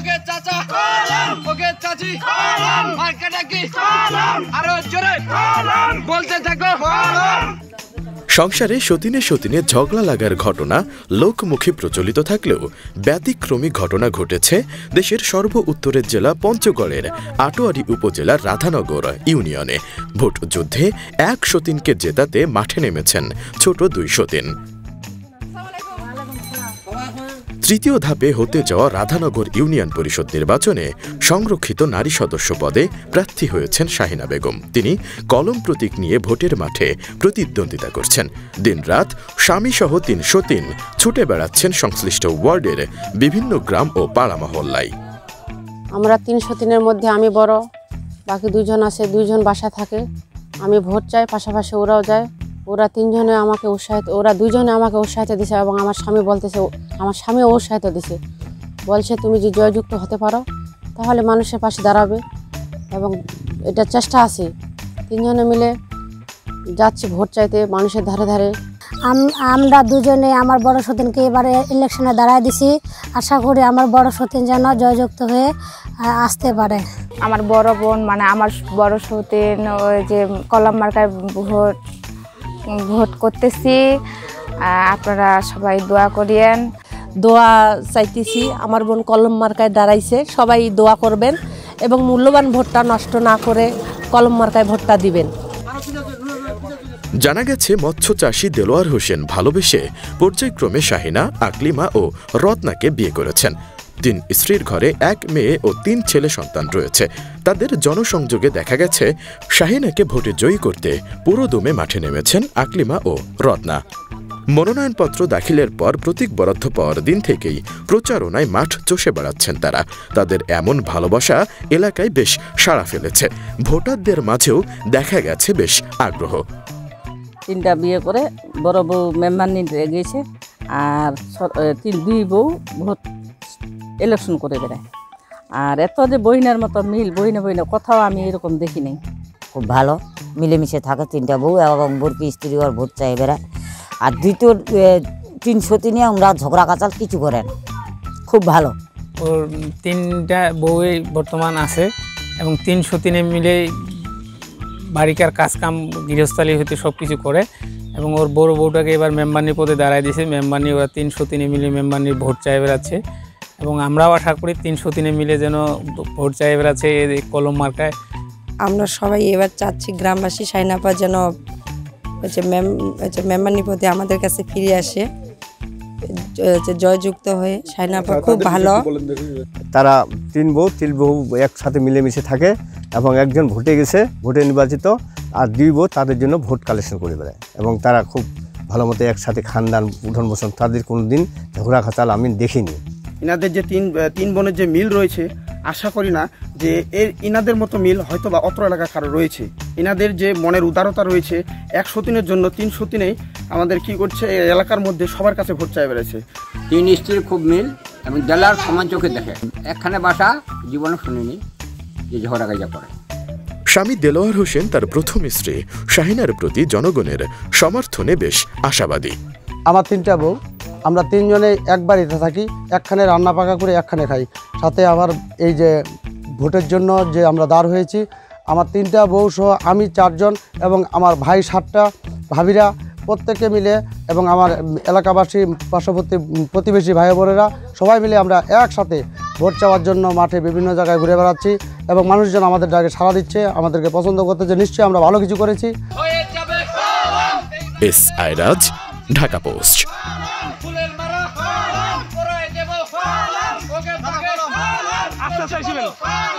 ওকে চাচা ওকে চাচি মার্কাটা কি আরো জোরে বলতে থাকো। সংসারে সতীনে সতীনে ঝগড়া লাগার ঘটনা লোকমুখে প্রচলিত থাকলেও ব্যতিক্রমী ঘটনা ঘটেছে দেশের সর্ব উত্তরের জেলা পঞ্চগড়ের আটোয়ারী উপজেলার রাধানগর ইউনিয়নে। ভোট যুদ্ধে এক সতীনকে জেতাতে মাঠে নেমেছেন ছোট দুই সতীন। তৃতীয় ধাপে হতে যাওয়া রাধানগর ইউনিয়ন পরিষদ নির্বাচনে সংরক্ষিত নারী সদস্য পদে প্রার্থী হয়েছেন শাহিনা বেগম। তিনি কলম প্রতীক নিয়ে ভোটের মাঠে প্রতিদ্বন্দ্বিতা করছেন। দিনরাত স্বামীসহ ৩ সতীন ছুটে বেড়াচ্ছেন সংশ্লিষ্ট ওয়ার্ডের বিভিন্ন গ্রাম ও পাড়া মহল্লায়। আমরা ৩ সতীনের মধ্যে আমি বড়, বাকি 2 জন আছে, 2 জন বাসা থাকে। আমি ভোট চাই, পাশাপাশি ওরাও যায়। ওরা 3 জনে আমাকে উৎসাহিত, ওরা 2 জনে আমাকে উৎসাহিত দিছে এবং আমার স্বামী বলতেছে, আমার স্বামীও উৎসাহিত দিছে, বলছে তুমি যে জয়যুক্ত হতে পারো তাহলে মানুষের পাশে দাঁড়াবে এবং এটা চেষ্টা আছে। 3 জনে মিলে যাচ্ছি ভোট চাইতে মানুষের ধারে ধারে। আমরা 2 জনে আমার বড় সতীনকে এবারে ইলেকশনে দাঁড়ায় দিছি। আশা করি আমার বড় সতীন যেন জয়যুক্ত হয়ে আসতে পারে। আমার বড় বোন মানে আমার বড় সতীন ওই যে কলম মার্কায় ভোট করতেছি, আপনারা সবাই দোয়া করিয়েন। দোয়া চাইতেছি, আমার বোন কলম মার্কায় দাঁড়াইছে, সবাই দোয়া করবেন এবং মূল্যবান ভোটটা নষ্ট না করে কলম মার্কায় ভোটটা দিবেন। জানা গেছে মৎস্য চাষী দেলোয়ার হোসেন ভালোবেসে পর্যায়ক্রমে শাহিনা, আকলিমা ও রত্নাকে বিয়ে করেছেন। 3 স্ত্রীর ঘরে 1 মেয়ে ও 3 ছেলে সন্তান রয়েছে। তাদের জনসংযোগে দেখা গেছে শাহিনাকে ভোটে জয়ী করতে পুরোদমে মাঠে নেমেছেন আকলিমা ও রত্না। মনোনয়নপত্র দাখিলের পর প্রতীক বরাদ্দ পাওয়ার দিন থেকেই প্রচারণায় মাঠ চষে বেড়াচ্ছেন তারা। তাদের এমন ভালোবাসা এলাকায় বেশ সাড়া ফেলেছে। ভোটারদের মাঝেও দেখা গেছে বেশ আগ্রহ। 3টা বিয়ে করে বড় বউ মেম্বারনি গেছে আর 2 বউ ভোট ইলেকশন করে বেড়ায়। আর এত যে বহিনের মতো মিল, বহিনে বহিনে কোথাও আমি এরকম দেখি নাই। খুব ভালো মিলেমিশে থাকে 3টা বউ এবং বোরকি স্ত্রী ওর ভোট চাই বেড়ায়। আর 3 সতীনে আমরা ঝগড়া কাচাল কিছু করেন, খুব ভালো। ওর 3টা বউই বর্তমান আছে এবং 3 সতীনে মিলে বাড়িকার কাজকাম গৃহস্থালী হইতে সব কিছু করে এবং ওর বড় বউটাকে এবার মেম্বারনি পদে দাঁড়ায় দিয়েছে। মেম্বারনি ওরা 3 সতীনে মিলে মেম্বারনির ভোট চাই বেড়াচ্ছে এবং আমরাও আশা করি 3 সতীনে মিলে যেন ভোট চাই বেড়াচ্ছে এই কলম মার্কায়। আমরা সবাই এবার চাচ্ছি গ্রামবাসী শাহিনাপা যেন মেম্বারনি পদে আমাদের কাছে ফিরে আসে, জয়যুক্ত হয়ে। শাহিনাপা খুব ভালো। তারা 3 বউ একসাথে মিলেমিশে থাকে এবং একজন ভোটে গেছে, ভোটে নির্বাচিত, আর 2 বউ তাদের জন্য ভোট কালেকশন করে বেড়ায় এবং তারা খুব ভালো মতো একসাথে খানদান উঠন বসন, তাদের কোনো দিন ঝগড়া খাতাল আমি দেখিনি। ইনাদের যে 3 বোনের যে মিল রয়েছে, আশা করি না যে ইনাদের মতো মিল হয়তো বা অত্র এলাকা কারো রয়েছে। ইনাদের যে মনের উদারতা রয়েছে, 1 সতীনের জন্য 3 সতীনেই আমাদের কি করছে এই এলাকার মধ্যে সবার কাছে ভোট চাই বেড়েছে। 3 স্ত্রীর খুব মিল এবং জেলার সমান চোখে দেখে। একখানে বাসা জীবনে শুনিনি যে ঝগড়া গাইজা করে। স্বামী দেলোয়ার হোসেন তার প্রথম স্ত্রী শাহিনার প্রতি জনগণের সমর্থনে বেশ আশাবাদী। আমার 3টা বউ, আমরা 3 জনে এক বাড়িতে থাকি, একখানে রান্না পাকা করে একখানে খাই। সাথে আবার এই যে ভোটের জন্য যে আমরা দাঁড় হয়েছি, আমার 3টা বউ সহ আমি 4 জন এবং আমার ভাই 7টা, ভাবিরা প্রত্যেকে মিলে এবং আমার এলাকাবাসী, পার্শ্ববর্তী প্রতিবেশী ভাই বোনেরা সবাই মিলে আমরা একসাথে ভোট চাওয়ার জন্য মাঠে বিভিন্ন জায়গায় ঘুরে বেড়াচ্ছি এবং মানুষজন আমাদের ডাকে সাড়া দিচ্ছে, আমাদেরকে পছন্দ করতেছে। নিশ্চয়ই আমরা ভালো কিছু করেছি। এস আইরাজ, ঢাকা পোস্ট। চাইছিলেন